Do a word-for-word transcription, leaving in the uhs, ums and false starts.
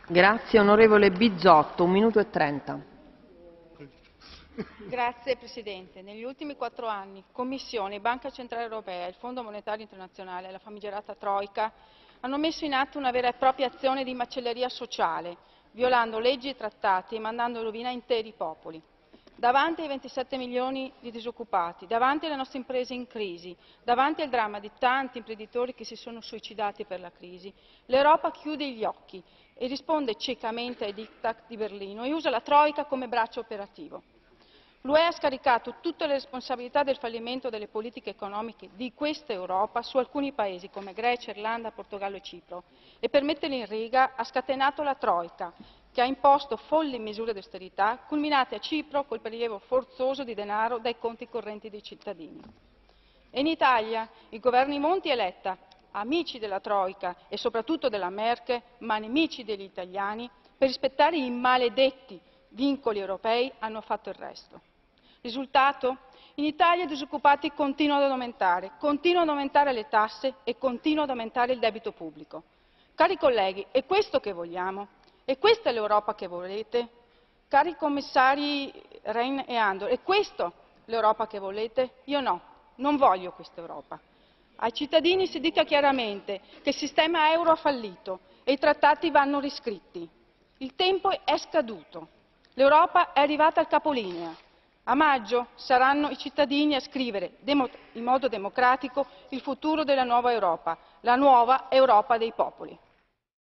Grazie, onorevole Bizzotto, un minuto e trenta. Grazie Presidente. Negli ultimi quattro anni Commissione, Banca Centrale Europea, il Fondo Monetario Internazionale e la famigerata Troika hanno messo in atto una vera e propria azione di macelleria sociale, violando leggi e trattati e mandando in rovina interi popoli. Davanti ai ventisette milioni di disoccupati, davanti alle nostre imprese in crisi, davanti al dramma di tanti imprenditori che si sono suicidati per la crisi, l'Europa chiude gli occhi e risponde ciecamente ai diktat di Berlino e usa la Troika come braccio operativo. L'U E ha scaricato tutte le responsabilità del fallimento delle politiche economiche di questa Europa su alcuni paesi come Grecia, Irlanda, Portogallo e Cipro e per metterli in riga ha scatenato la Troika, che ha imposto folli misure di austerità culminate a Cipro col prelievo forzoso di denaro dai conti correnti dei cittadini. E in Italia i governi Monti e Letta, amici della Troika e soprattutto della Merkel, ma nemici degli italiani, per rispettare i maledetti vincoli europei hanno fatto il resto. Risultato? In Italia i disoccupati continuano ad aumentare, continuano ad aumentare le tasse e continua ad aumentare il debito pubblico. Cari colleghi, è questo che vogliamo? E questa è l'Europa che volete? Cari commissari Rehn e Andor, è questa l'Europa che volete? Io no, non voglio questa Europa. Ai cittadini si dica chiaramente che il sistema euro ha fallito e i trattati vanno riscritti. Il tempo è scaduto. L'Europa è arrivata al capolinea. A maggio saranno i cittadini a scrivere in modo democratico il futuro della nuova Europa, la nuova Europa dei popoli.